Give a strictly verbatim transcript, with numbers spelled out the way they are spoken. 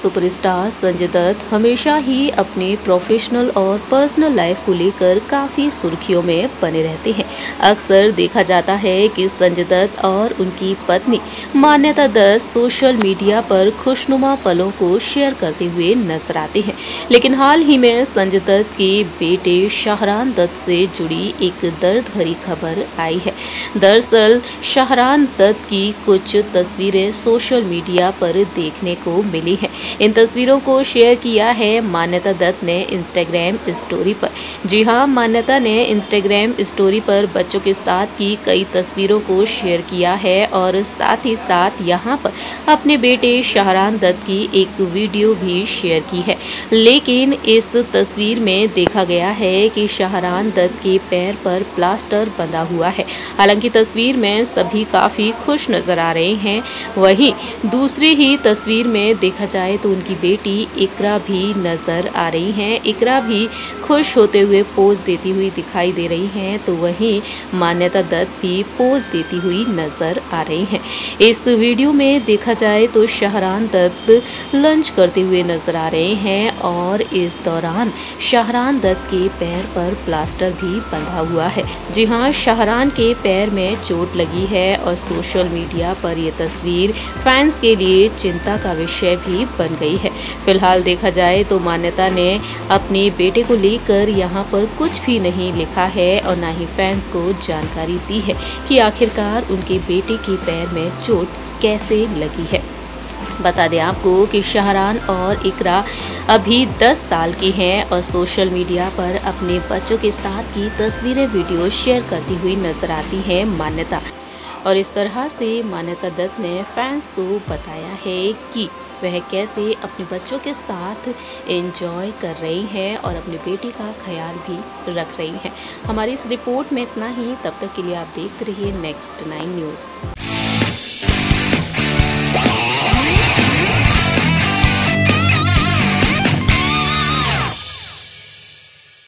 Superstar Sanjay Dutt हमेशा ही अपने professional और पर्सनल लाइफ को लेकर काफ़ी सुर्खियों में बने रहते हैं। अक्सर देखा जाता है कि संजय दत्त और उनकी पत्नी मान्यता दत्त सोशल मीडिया पर खुशनुमा पलों को शेयर करते हुए नजर आते हैं। लेकिन हाल ही में संजय दत्त के बेटे शाहरान दत्त से जुड़ी एक दर्द भरी खबर आई है। दरअसल शाहरान दत्त की कुछ तस्वीरें सोशल मीडिया पर देखने को मिली है। इन तस्वीरों को शेयर किया है मान्यता दत्त ने इंस्टाग्राम स्टोरी पर। जी हां, मान्यता ने इंस्टाग्राम स्टोरी पर बच्चों के साथ की कई तस्वीरों को शेयर किया है और साथ ही साथ यहां पर अपने बेटे शाहरान दत्त की एक वीडियो भी शेयर की है। लेकिन इस तस्वीर में देखा गया है कि शाहरान दत्त के पैर पर प्लास्टर बंधा हुआ है। हालांकि तस्वीर में सभी काफ़ी खुश नजर आ रहे हैं। वहीं दूसरी ही तस्वीर में देखा जाए तो उनकी बेटी इकरा भी नजर आ रही हैं। इकरा भी खुश होते हुए पोज देती हुई दिखाई दे रही हैं, तो वहीं मान्यता दत्त भी पोज देती हुई नजर आ रही हैं। इस वीडियो में देखा जाए तो शाहरान दत्त लंच करते हुए नजर आ रहे हैं और इस दौरान शाहरान दत्त के पैर पर प्लास्टर भी बंधा हुआ है। जी हाँ, शाहरान के पैर में चोट लगी है और सोशल मीडिया पर यह तस्वीर फैंस के लिए चिंता का विषय भी बन गई है। फिलहाल देखा जाए तो मान्यता ने अपने बेटे को लेकर यहाँ पर कुछ भी नहीं लिखा है और ना ही फैंस को जानकारी दी है कि आखिरकार उनके बेटे के पैर में चोट कैसे लगी है। बता दें आपको कि शाहरान और इकरा अभी दस साल की हैं और सोशल मीडिया पर अपने बच्चों के साथ की तस्वीरें वीडियो शेयर करती हुई नजर आती हैं मान्यता। और इस तरह से मान्यता दत्त ने फैंस को बताया है कि वह कैसे अपने बच्चों के साथ एंजॉय कर रही हैं और अपने बेटी का ख्याल भी रख रही हैं। हमारी इस रिपोर्ट में इतना ही। तब तक के लिए आप देखते रहिए नेक्स्ट नाइन न्यूज़।